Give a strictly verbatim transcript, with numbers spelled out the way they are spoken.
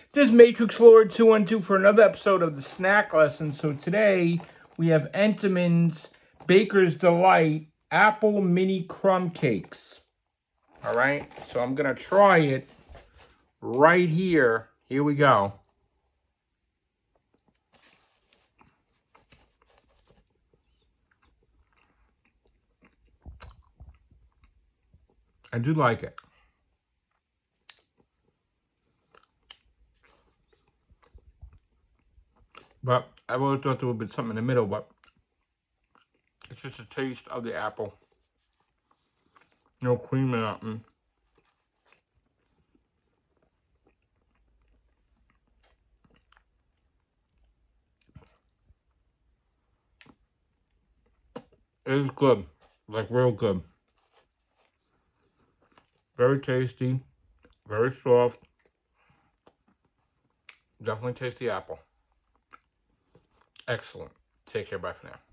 This is Matrix Lord two one two for another episode of the Snack Lesson. So today we have Entenmann's Baker's Delight Apple Mini Crumb Cakes. Alright, so I'm going to try it right here. Here we go. I do like it. But I always thought there would be something in the middle, but it's just a taste of the apple. No cream or nothing. It is good. Like real good. Very tasty. Very soft. Definitely taste the apple. Excellent. Take care. Bye for now.